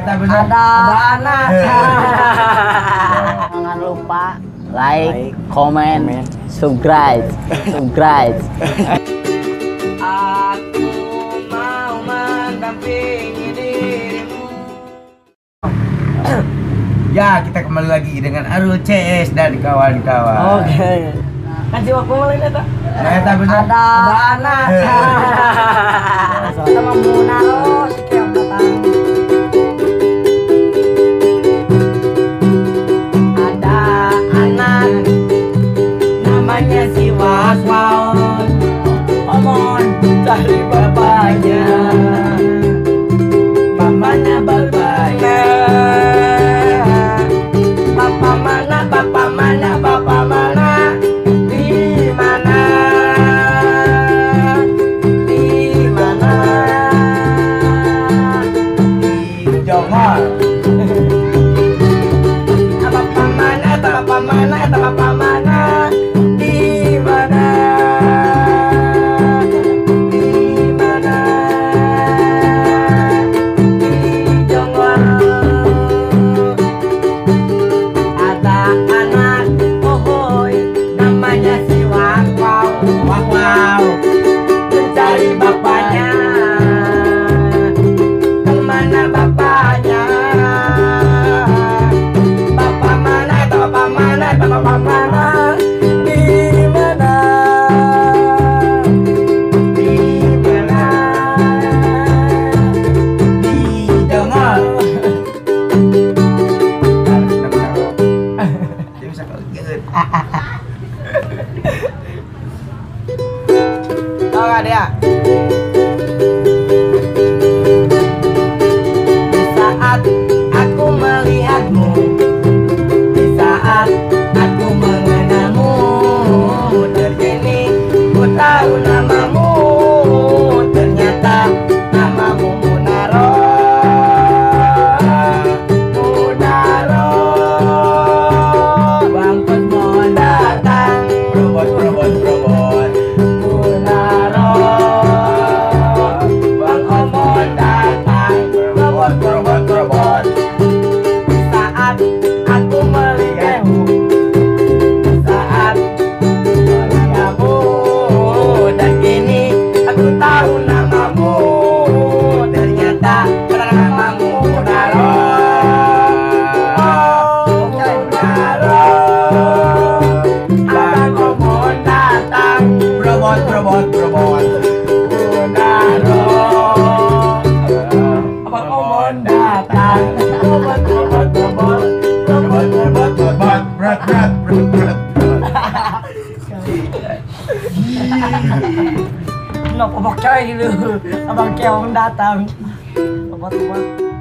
ada anak. Jangan lupa like, comment, subscribe. Aku mau mendampingi dirimu. Ya, kita kembali lagi dengan Arul CS dan kawan-kawan. Oke. Kasih waktu mulai data. Ada anak. Sama Munaro setiap datang. Ada anak namanya si Waswaun. Omon cari bapaknya. Mamanya bapaknya. Bapak mana, bapak mana, bapak mana? Di mana? Di mana? di Johor. Bapak mana, bapak mana, bapak mana? Di mana? Di mana? Di Johor. Ada anak, ohoi, namanya si Wakwau. Wow. Mencari bapaknya. Kemana bapaknya? Bapak mana, bapak mana, bapak mana? Di mana? Di mana? Di Johor. Dia bisa kalau gitu. Tahu gak dia? Di saat aku melihatmu, di saat aku mengenalmu, terkini ku tahu namamu. Ternyata namamu Munaro. Munaro. Bang Pemon datang. Robot. Munaro. Bang Omon datang. Robot. Di saat aku melihatmu, di saat melihatmu, dan kini aku tahu namamu. Ternyata namamu Munaro. Munaro. Abang Omon datang. Robot. Munaro. Abang Omon datang. Robot. Berat. Kenapa pakai gitu? Abang Keong datang. Obat-obat.